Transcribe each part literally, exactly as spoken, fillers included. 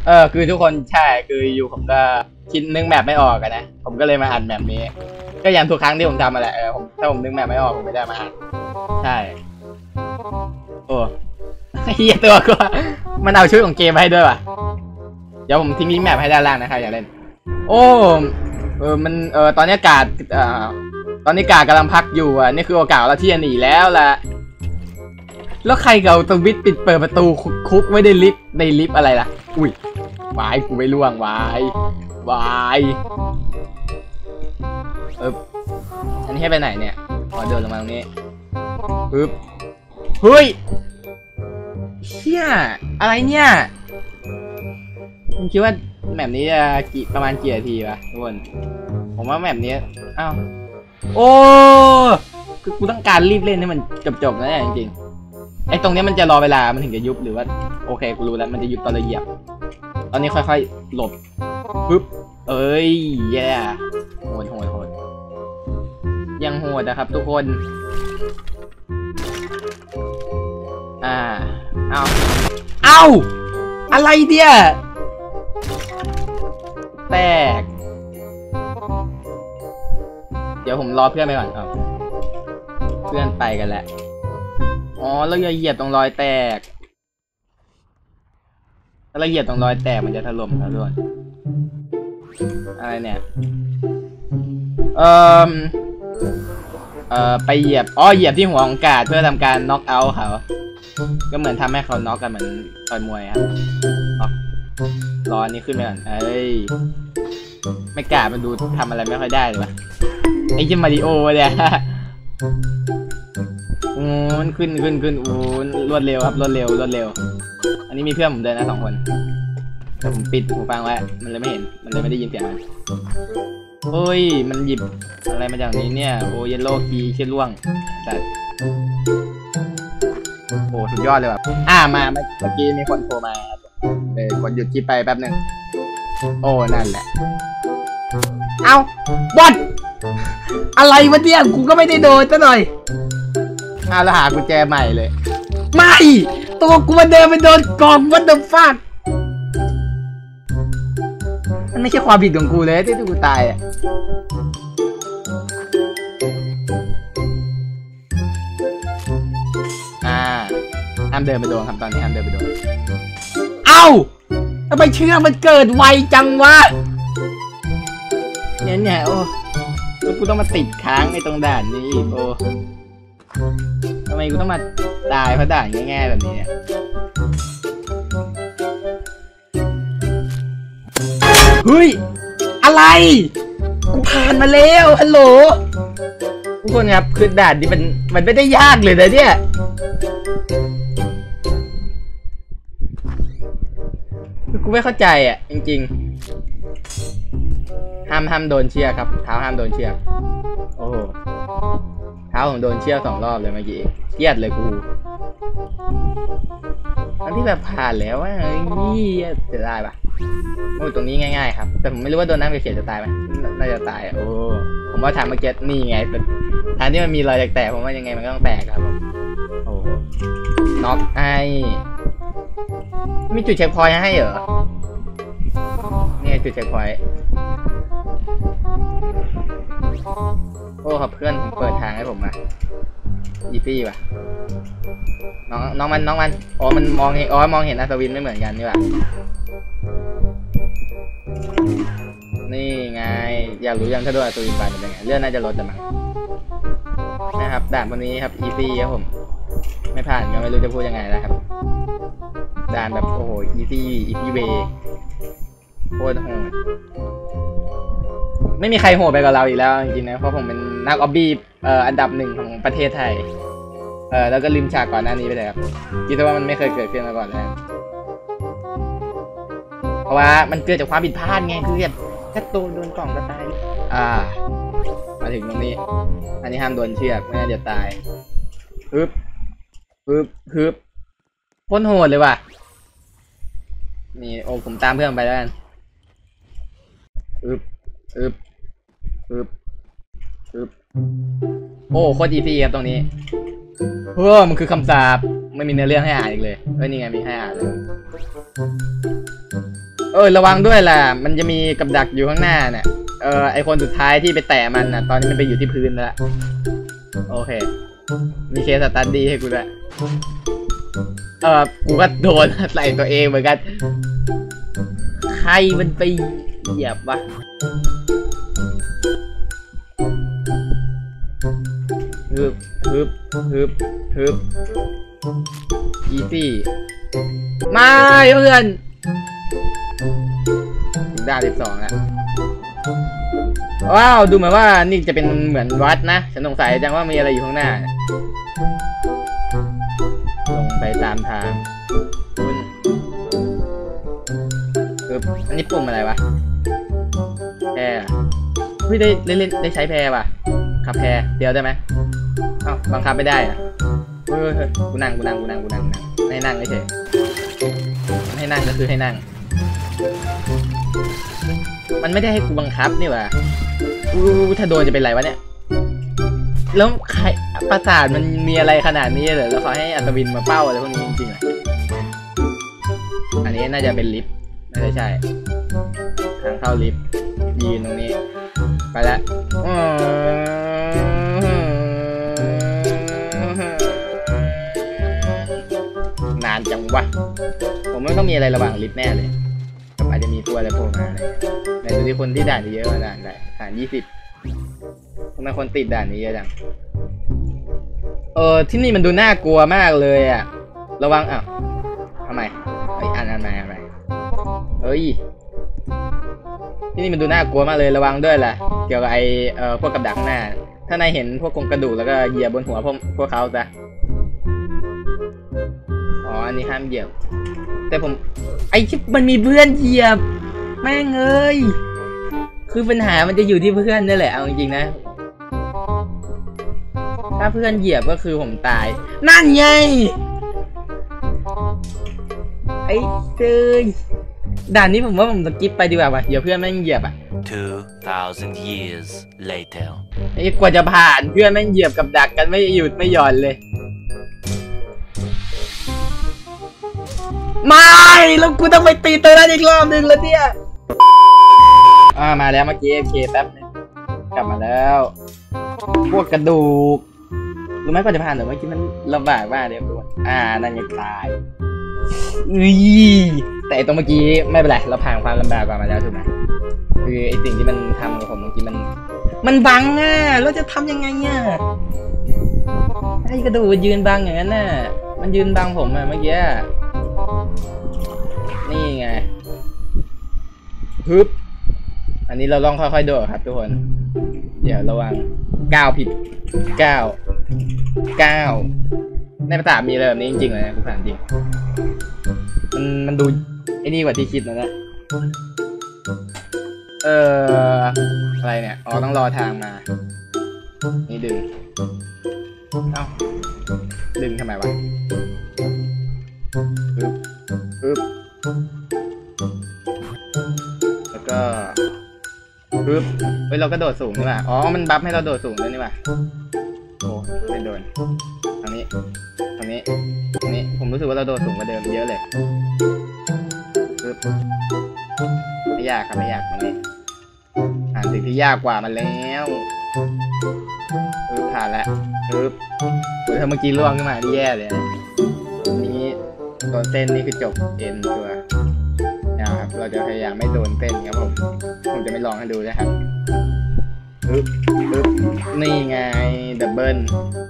ออคือทุกคนใช่คืออยู่ผมก็คิดนึกแมปไม่ออกกันนะผมก็เลยมาอ่านแมปนี้ก็อย่างทุกครั้งที่ผมทำมาแหละเออผมถ้าผมนึกแมปไม่ออกผมไม่ได้มาอ่านใช่โอ้เฮียตัวก็มันเอาชุดของเกมมาให้ด้วยว่ะเดี๋ยวผมทิ้งลิงก์แมปให้ด้านล่างนะครับอย่าเล่นโอ้เออมันเออตอนนี้อากาศเอ่อตอนนี้อากาศกำลังพักอยู่อ่ะนี่คือโอกาสเราที่จะหนีแล้วล่ะแล้วใครเอาตวิทปิดเปิดประตูคุกไว้ในลิฟต์ในลิฟต์อะไรล่ะอุ้ยวายกูไม่ล่วงวายวายเอออันนี้ให้ไปไหนเนี่ยขอเดินลงมาตรงนี้ปึ๊บเฮ้ยเชี่ยอะไรเนี่ยผมคิดว่าแมปนี้จะกี่ประมาณกี่นาทีวะทุกคนผมว่าแมปนี้อ้าวโอ้คือกูต้องการรีบเล่นให้มันจบๆนะเนี่ยจริงๆไอ้ตรงนี้มันจะรอเวลามันถึงจะยุบหรือว่าโอเคกูรู้แล้วมันจะยุบตอนเราเหยียบตอนนี้ค่อยๆหลบปึ๊บเอ้ยแย่โหดโหดโหดยังโหดนะครับทุกคนอ่าเอาเอาอะไรเดียแตกเดี๋ยวผมรอเพื่อนไปก่อนเอาเพื่อนไปกันแล้วอ๋อแล้วอย่าเหยียบตรงรอยแตกถ้าเราเหยียบตรงรอยแตกมันจะถล่มนะทุกคนอะไรเนี่ยเอ่อเอ่อไปเหยียบอ๋อเหยียบที่หัวของกาดเพื่อทำการน็อกเอาท์เขาก็เหมือนทำให้เขาน็อกกันเหมือนต่อยมวยครับรออันนี้ขึ้นไปก่อนเอ้ยไม่กาดมันดูทำอะไรไม่ค่อยได้เลยวะไอ้เจ้ามาริโอเนี่ยอูนขึ้นขึ้นขึ้นอูนรวดเร็วครับรวดเร็วรวดเร็วอันนี้มีเพื่อนผมเดินนะสองคนแต่ผมปิดหูฟังไว้มันเลยไม่เห็นมันเลยไม่ได้ยินเสียงมันเฮ้ยมันหยิบอะไรมาจากนี้เนี่ยโอ้เยลโล่คีย์เชี่ยล่วงแต่โอ้สุดยอดเลยแบบอ่ามาเมื่อกี้มีคนโทรมาเลยกดหยุดคลิปไปแป๊บหนึ่งโอ้นั่นแหละเอาบอลอะไรวะเนี่ยกูก็ไม่ได้โดนซะหน่อยอ้าวแล้วหากุญแจใหม่เลยไม่ตัวกูมาเดินไปโดนกล่องวัดเดอะฟักมันไม่ใช่ความผิดของกูเลยที่กูตายอ่ะอ่าห้ามเดินไปโดนครับตอนนี้ห้ามเดินไปโดนเอ้าทำไมเชือกมันเกิดไวจังวะเนี่ยเนี่ยโอ้แล้วกูต้องมาติดค้างในตรงด่านนี้โอ้ทำไมกูต้องมาตายเพราะด่านง่ายๆแบบนี้เนี่ยเฮ้ยอะไรกูผ่านมาแล้วฮัลโหลทุกคนครับคือด่านนี้มันมันไม่ได้ยากเลยนะเนี่ยคือกูไม่เข้าใจอ่ะจริงๆห้ามห้ามโดนเชือกครับเท้าห้ามโดนเชือกโอ้เท้าผมโดนเชือกสองรอบเลยเมื่อกี้เครียดเลยกูอันที่แบบผ่านแล้วว่าเฮ้ยจะได้ปะโอ้ตรงนี้ง่ายๆครับแต่ผมไม่รู้ว่าโดนน้ำเขียวจะตายไหมน่าจะตายโอ้ผมว่าทางเมื่อกี้นี่ไงแต่ทางที่มันมีรอยแตกผมว่ายังไงมันก็ต้องแตกครับโอ้น็อกไอ้มีจุดเช็คพอยต์ให้เหรอนี่จุดเช็คพอยต์โอ้ครับเพื่อนเปิดทางให้ผมมาอีฟี่ป่ะน้องน้องมันน้องมันอ๋อมันมองเห็นอ๋อมองเห็นอัศวินไม่เหมือนกันนี่ป่ะนี่ไงอยากรู้ยังถ้าโดนอัศวินไปเป็นยังไงเลื่อนน่าจะลดแต่มั้งนะครับด่านวันนี้ครับอีฟี่ครับผมไม่ผ่านก็ไม่รู้จะพูดยังไงแล้วครับด่านแบบโอ้โหอีฟี่อีฟี่เวโคตรโหดไม่มีใครโหดไปกับเราอีกแล้วจริงๆนะเพราะผมเป็นนักออบบี้เอ่ออันดับหนึ่งของประเทศไทยเออแล้วก็ลืมฉากก่อนหน้านี้ไปเลยครับคิดว่ามันไม่เคยเกิดขึ้นมาก่อนเลยเพราะว่ามันเกิดจากความผิดพลาดไงคือแบบแค่ตัวโดนกล่องก็ตายอ่ามาถึงตรงนี้อันนี้ห้ามโดนเชือกไม่งั้นเดี๋ยวตายฮึบฮึบฮึบพ้นโหดเลยว่ะนี่โอ้ผมตามเพื่อนไปแล้วกันฮึบฮึบฮึบฮึบโอ้โคตรอีซี่ครับตรงนี้เฮ้อมันคือคำสาปไม่มีเนื้อเรื่องให้อ่านอีกเลยเฮ้ยนี่ไงมีให้อ่านเลยเออระวังด้วยล่ะมันจะมีกับดักอยู่ข้างหน้าเนี่ยเออไอคนสุดท้ายที่ไปแตะมันน่ะตอนนี้มันไปอยู่ที่พื้นแล้วโอเคมีเคสสตัดดี้ให้กูด้วยเออกูก็โดนใส่ตัวเองเหมือนกันใครมันไปเหยียบวะฮึบฮึบฮึบฮึบอีซี่ไม่เพื่อนถึงด่านสิบสองแล้วว้าวดูเหมือนว่านี่จะเป็นเหมือนวัดนะฉันสงสัยจังว่ามีอะไรอยู่ข้างหน้าลงไปตามทางคุณคืออันนี้ปุ่มอะไรวะแพรเฮ้ยได้เล่นได้ใช้แพรว่ะขับแพรเดียวได้ไหมอ้าวบังคับไม่ได้อะเฮ้ยกูนั่งกูนั่งกูนั่งกูนั่งนั่งไม่นั่งไม่เฉยให้นั่งก็คือให้นั่งมันไม่ได้ให้กูบังคับนี่ว่ะกูถ้าโดนจะเป็นไรวะเนี่ยแล้วใครประสาทมันมีอะไรขนาดนี้เลยแล้วเขาให้อัศวินมาเป้าอะไรพวกนี้จริงๆอ่ะอันนี้น่าจะเป็นลิฟต์น่าจะใช่ทางเข้าลิฟต์ยืนตรงนี้ไปแล้วนานจังวะผมไม่ต้องมีอะไรระหว่างลิฟต์แน่เลยอาจจะมีตัวอะไรโผล่มาอะไรในตัวที่คนที่ด่านเยอะมาด่านได้ด่านยี่สิบทำไมคนติดด่านนี้เยอะจังเออที่นี่มันดูน่ากลัวมากเลยอ่ะระวังอ้าวทำไมไอ้อันอันไหนอะไรเอ้ยที่นี่มันดูน่ากลัวมากเลยระวังด้วยแหละเกี่ยวกับไอ้เอ่อพวกกับดักหน้าถ้านายเห็นพวกกรงกระดูกแล้วก็เหยียบบนหัวพวกพวกเขาซะอ๋ออันนี้ห้ามเหยียบแต่ผมไอ้ชิปมันมีเพื่อนเหยียบแม่งเอ้ยคือปัญหามันจะอยู่ที่เพื่อนนี่แหละเอาจริงๆนะถ้าเพื่อนเหยียบก็คือผมตายนั่นไงไอ้เจ้ยด่านนี้ผมว่าผมสกิปไปดีกว่าว่ะเดี๋ยวเพื่อนแม่งเหยียบอ่ะ two thousand years later ไอ้กว่าจะผ่านเพื่อนแม่งเหยียบกับดักกันไม่หยุดไม่หย่อนเลยไม่แล้วกูต้องไปตีตัวนั้นอีกรอบนึงแล้วเนี่ยอ่ามาแล้วเมื่อกี้โอเคแป๊บนึงกลับมาแล้วพวกกระดูกรู้ไหมก็จะผ่านแต่เมื่อกี้มันลำบากมากเลยทุกคนอ่านั่นยังตายอุ้ยแต่ตรงเมื่อกี้ไม่เป็นไรเราผ่านความลำบากกว่ามาแล้วถูกไหมคือไอสิ่งที่มันทำกับผมเมื่อกี้มันมันบังอ่ะเราจะทำยังไงเนี่ยไอกระดูกยืนบังอย่างนั้นน่ะมันยืนบังผมอ่ะเมื่อกี้นี่ไงฮึบอันนี้เราลองค่อยๆโดดครับทุกคนเดี๋ยวระวังก้าวผิดก้าวก้าวในภาษามีอะไรแบบนี้จริงๆเลยนะภาษาจริงมันมันดูไอ้นี่กว่าที่คิดนะเนี่ยเอออะไรเนี่ยอ๋อต้องรอทางมานี่ดึงเอ้าดึงทำไมวะปึ๊บปึ๊บแล้วก็ปึ๊บเฮ้ยเราก็โดดสูงนี่ว่ะอ๋อมันบัฟให้เราโดดสูงด้วยนี่ว่ะโอ้ไม่โดนทางนี้ทางนี้ทางนี้ผมรู้สึกว่าเราโดดสูงกว่าเดิมเยอะเลยปึ๊บไม่ยากครับไม่ยากตรงนี้อ่านสิ่งที่ยากกว่ามันแล้วปึ๊บผ่านแล้วปึ๊บโอ้ยถ้าเมื่อกี้ล่วงขึ้นมานี่แย่เลยนี้โดนเส้นนี่คือจบเอ็นตัวนะครับเราจะพยายามไม่โดนเส้นครับผมผมจะไม่ลองให้ดูนะครับปึ๊บปึ๊บนี่ไงดับเบิล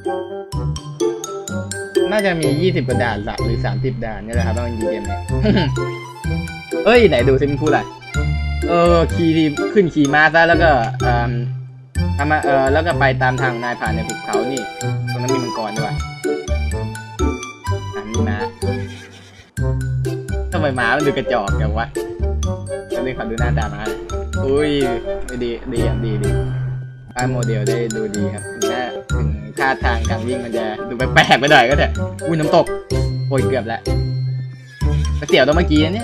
น่าจะมียี่สิบกว่าด่านหรือสามสิบด่านนี่แหละครับต้องยิงเกมนี้ เอ้ยไหนดูซิมันพูดอะไรเออขี่ขึ้นขี่ม้าซะแล้วก็เอ่อทำมาเออแล้วก็ไปตามทางนายผ่านในภูเขานี่ตรงนั้นมีมังกรด้วยอ่ะมีม้าทำไมม้ามันดูกระจอกอย่างวะก็เลยขอดูหน้าตาม้าอุ้ยดีดีดีดีป้ายโมเดลได้ดูดีครับถึงหน้าถึงท่าทางการวิ่งมันจะดูแปลกๆไปหน่อยก็เถอะอุ้ยน้ำตกโอ้ยเกือบแล้วกระเสียวตัวเมื่อกี้นี่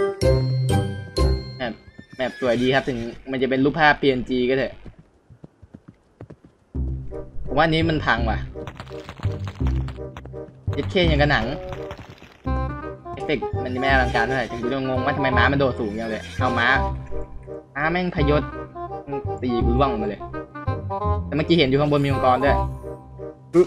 แบบแบบสวยดีครับถึงมันจะเป็นรูปภาพ พี เอ็น จี ก็เถอะผมว่านี้มันพังว่ะเอสเคอย่างกับหนังเอฟเฟกต์มันไม่อลังการเท่าไหร่จนกูงงว่าทำไมม้ามันโดดสูงอย่างเลยเอาม้าม้าแม่งพยศตีกูร่วงมาเลยแต่เมื่อกี้เห็นอยู่ข้างบนมีมังกรด้วยปึ๊บ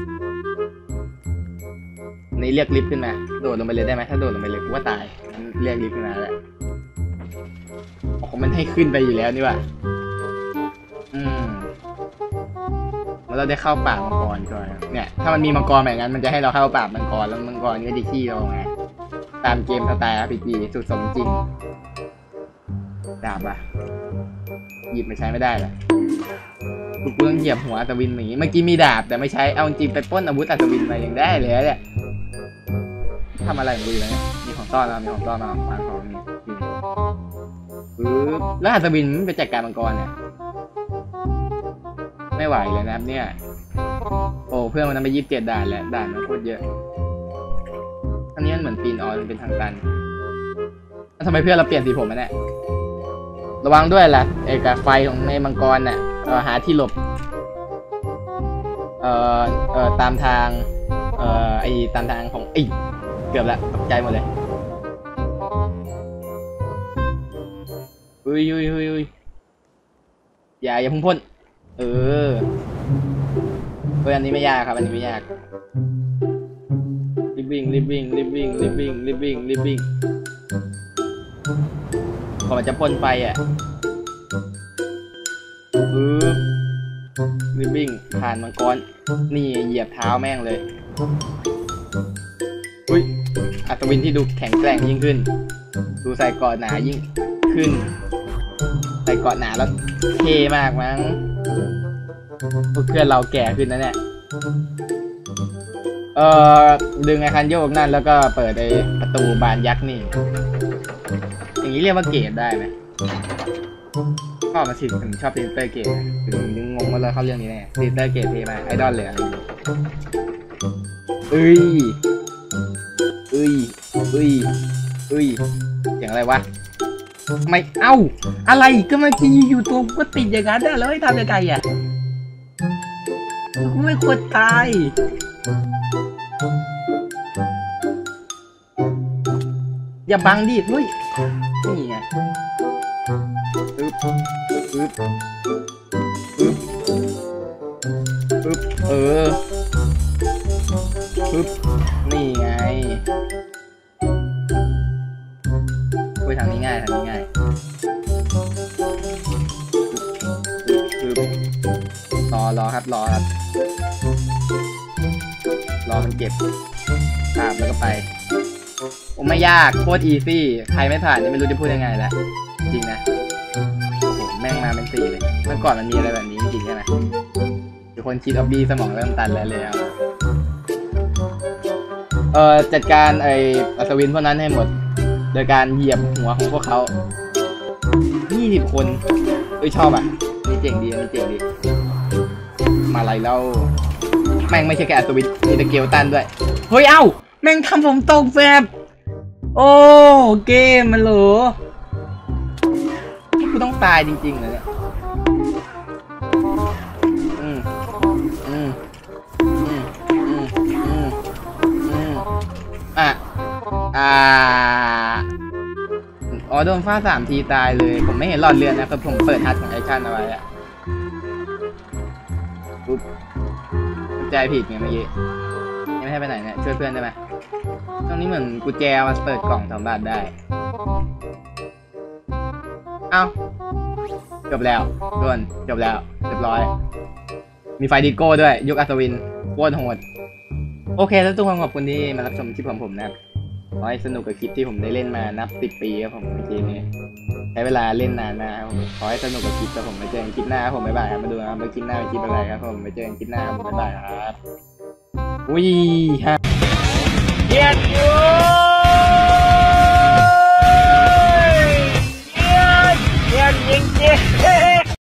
นี่เรียกลิฟต์ขึ้นมาโดดลงไปเลยได้ไหมถ้าโดดลงไปเลยกูว่าตายเรียกลิฟต์ขึ้นมาแล้วอ๋อมันให้ขึ้นไปอยู่แล้วนี่ว่ะอืมแล้วเราได้เข้าป่ามังกรก่อนเนี่ยถ้ามันมีมังกรแบบนั้นมันจะให้เราเข้าป่ามังกรแล้วมังกรก็จะขี้เราไงตามเกมสไตล์ อาร์ พี จี สุดสมจริงดาบอะหยิบไม่ใช้ไม่ได้เลยกูเพิ่งเหยียบหัวอัศวินหนีเมื่อกี้มีดาบแต่ไม่ใช้เอาจริงไปปล้นอาวุธอัศวินมายังได้เลยเนี่ยทำอะไรของกูอยู่เนี่ยมีของต้อนมามีของต้อนมาฟังของนี่ปึ๊บแล้วอัศวินไปจัดการมังกรเนี่ยไม่ไหวเลยนะครับเนี่ยโอ้เพื่อนมันทำไปยี่สิบเจ็ดด่านแหละด่านมันโคตรเยอะอันนี้มันเหมือนปีนออนเป็นทางตันทำไมเพื่อนเราเปลี่ยนสีผมมาเนี่ยระวังด้วยล่ะไอ้กับไฟของในมังกรน่ะเออหาที่หลบเอ่อเอ่อตามทางเอ่อไอ้ตามทางของไอ้เกือบละตกใจหมดเลยอุ้ยอุ้ยอุ้ยอุ้ยอย่าอย่าพุ่งพ่นเออเฮ้ยอันนี้ไม่ยากครับอันนี้ไม่ยากรีบวิ่งรีบวิ่งรีบวิ่งรีบวิ่งรีบวิ่งรีบวิ่งพอมันจะพ่นไฟอ่ะปึ๊บรีบวิ่งผ่านมังกรนี่เหยียบเท้าแม่งเลยอุ้ยอัศวินที่ดูแข็งแกร่งยิ่งขึ้นดูใส่เกราะหนายิ่งขึ้นใส่เกราะหนาแล้วเท่มากมั้งเพื่อนเราแก่ขึ้นนะเนี่ยเอ่อดึงไอ้คันโยกนั่นแล้วก็เปิดไอ้ประตูบานยักษ์นี่อย่างนี้เรียกว่าเกตได้ไหมชอบมาสิผมชอบซินเตอร์เกตถึงงงว่าเราเข้าเรื่องนี้แน่ซินเตอร์เกตเท่มากไอดอลเลยอะไรอย่างเงี้ยเอ้ยเอ้ยเอ้ยเอ้ยอย่างอะไรวะไม่เอ้าอะไรก็เมื่อกี้อยู่ตัวก็ติดอย่างนั้นแล้วให้ทำยังไงอ่ะไม่ควรตายอย่าบังดิเฮ้ยนี่ไงอึ๊บอึ๊บอึ๊บอึ๊บเอออึ๊บนี่ไงไปทางนี้ง่ายทางนี้ง่ายอึ๊บรอรอครับรอครับรอมันเก็บภาพแล้วก็ไปโอ้ไม่ยากโคตรอีซี่ใครไม่ผ่านนี่ไม่รู้จะพูดยังไงแล้วจริงนะโอ้โหแม่งมาเป็นสี่เลยเมื่อก่อนมันมีอะไรแบบนี้จริงๆใช่ไหมทุกคนคิดเอาบีสมองเริ่มตันแล้วเลยเอ่อจัดการไอ้อัศวินพวกนั้นให้หมดโดยการเหยียบหัวของพวกเขายี่สิบคนเอ้ยชอบอ่ะนี่เจ๋งดีนี่เจ๋งดีมาอะไรเล่าแม่งไม่ใช่แค่อัศวินมีตะเกียวตันด้วยเฮ้ยเอ้าแม่งทำผมตกแฟบโอ้เกมมันเหรอกูต้องตายจริงๆเลยเนี่ยอืมอืมอืมอืมอืมอืมอ่ะอ่าอ๋อโดนฟาดสามทีตายเลยผมไม่เห็นหลอดเลือดนะครับผมเปิดฮัทของแอคชั่นเอาไว้อะปุ๊บใจผิดไงเมื่อกี้ยังไม่ให้ไปไหนเนี่ยช่วยเพื่อนได้ไหมตรงนี้เหมือนกุญแจมาเปิดกล่องสมบัติได้เอ้าจบแล้วด่วนจบแล้วเรียบร้อยมีไฟดิโก้ด้วยยุคอัศวินโคตรโหดโอเคแล้วทุกคนขอบคุณที่มารับชมคลิปของผมนะขอให้สนุกกับคลิปที่ผมได้เล่นมานับสิบปีครับผมเมื่อกี้นี้ใช้เวลาเล่นนานมากครับผมขอให้สนุกกับคลิปแล้วผมไปเจอกันคลิปหน้าครับผมบ๊ายบายครับมาดูนะครับว่าคลิปหน้าเป็นคลิปอะไรครับผมไปเจอกันคลิปหน้าครับผมบ๊ายบายครับอุ้ยฮะเกียดอยู่เกียดเกียดจริงๆ